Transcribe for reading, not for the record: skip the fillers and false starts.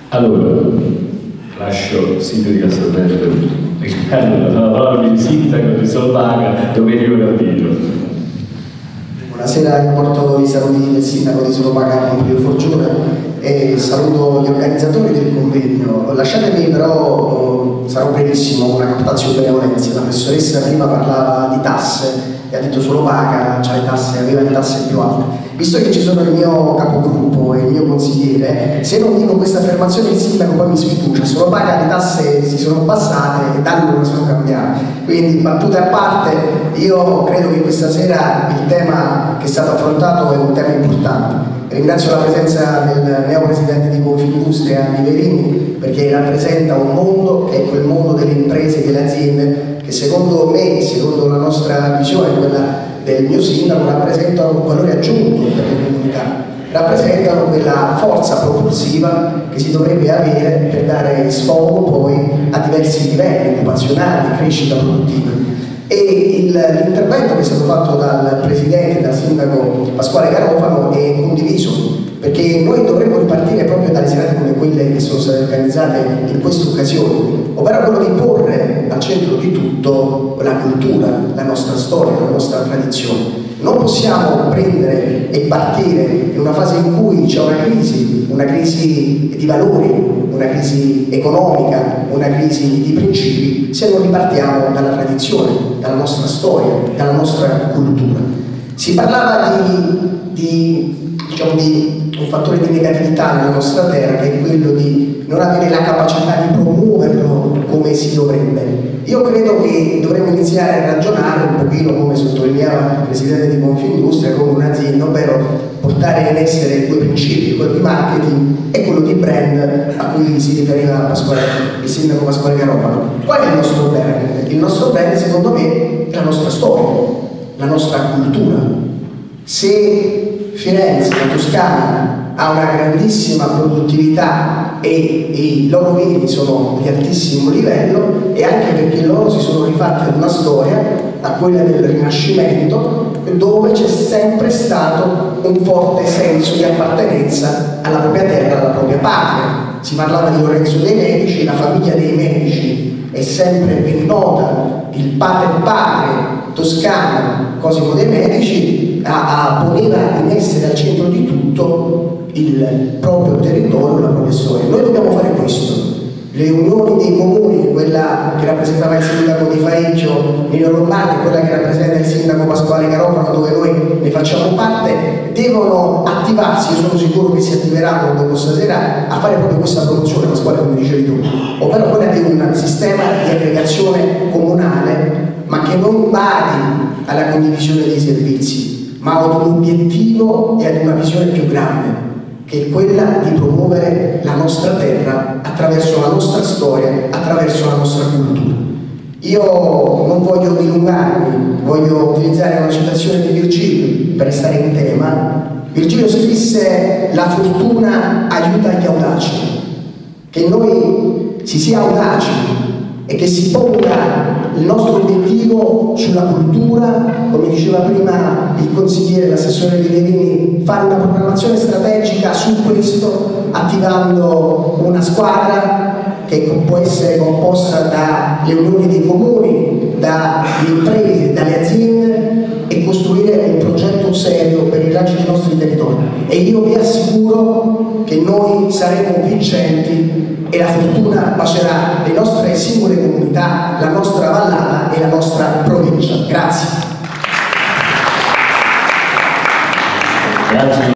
Allora, lascio Silvio di Castelbello per ultimo. Allora, la parola di sindaco di Solopaca, Domenico Calvino. Buonasera, io porto i saluti del sindaco di Solopaca, Pompeo Forgione, e saluto gli organizzatori del convegno. Lasciatemi però, sarò brevissimo, una captazione di benevolenza. La professoressa prima parlava di tasse e ha detto Solopaca aveva le tasse più alte. Visto che ci sono il mio capogruppo e il mio consigliere, se non dico questa affermazione il sindaco poi mi sfiducia. Solopaca le tasse si sono abbassate e da allora sono cambiate. Quindi, battute a parte, io credo che questa sera il tema che è stato affrontato è un tema importante. Ringrazio la presenza del neopresidente di Confindustria, Niverini, perché rappresenta un mondo che è quel mondo delle imprese e delle aziende che secondo me, secondo la nostra visione, quella del mio sindaco, rappresentano un valore aggiunto per le comunità, rappresentano quella forza propulsiva che si dovrebbe avere per dare sfogo poi a diversi livelli occupazionali, crescita produttiva. E l'intervento che è stato fatto dal presidente, dal sindaco Pasquale Garofano è condiviso, perché noi dovremmo ripartire proprio dalle serate come quelle che sono state organizzate in questa occasione, ovvero quello di porre al centro di tutto la cultura, la nostra storia, la nostra tradizione. Non possiamo prendere e partire in una fase in cui c'è una crisi di valori, una crisi economica, una crisi di principi, se non ripartiamo dalla tradizione, dalla nostra storia, dalla nostra cultura. Si parlava di un fattore di negatività nella nostra terra, che è quello di non avere la capacità di promuoverlo come si dovrebbe. Io credo che dovremmo iniziare a ragionare un pochino, come sottolineava il presidente di Confindustria, come un'azienda, ovvero portare in essere due principi, quello di marketing e quello di brand a cui si riferiva il sindaco Pasquale Garofano. Qual è il nostro brand? Il nostro brand, secondo me, è la nostra storia, la nostra cultura. Se Firenze, la Toscana, ha una grandissima produttività e i loro vini sono di altissimo livello, e anche perché loro si sono rifatti ad una storia, a quella del Rinascimento, dove c'è sempre stato un forte senso di appartenenza alla propria terra, alla propria patria. Si parlava di Lorenzo dei Medici, la famiglia dei Medici è sempre ben nota, il padre toscano Cosimo dei Medici poneva in essere al centro di tutto il proprio territorio, la propria storia. Noi dobbiamo fare questo. Le unioni dei comuni, quella che rappresentava il sindaco di Faeggio, Nino Lombardi, quella che rappresenta il sindaco Pasquale Garofano, dove noi ne facciamo parte, devono attivarsi. Io sono sicuro che si attiveranno dopo stasera a fare proprio questa promozione, Pasquale, come dicevi tu, ovvero quella di un sistema di aggregazione comunale, ma che non badi alla condivisione dei servizi, ma ad un obiettivo e ad una visione più grande, che è quella di promuovere la nostra terra attraverso la nostra storia, attraverso la nostra cultura. Io non voglio dilungarmi, voglio utilizzare una citazione di Virgilio per restare in tema. Virgilio scrisse: la fortuna aiuta gli audaci. Che noi si sia audaci e che si ponga il nostro obiettivo sulla cultura, come diceva prima il consigliere, l'assessore Niverini, fare una programmazione strategica su questo, attivando una squadra che può essere composta dalle unioni dei comuni, dalle imprese, dalle aziende, e costruire un progetto serio per il rilancio dei nostri territori. E io vi assicuro che noi saremo vincenti e la fortuna bacerà le nostre singole comunità, la nostra vallata e la nostra provincia. Grazie. Grazie.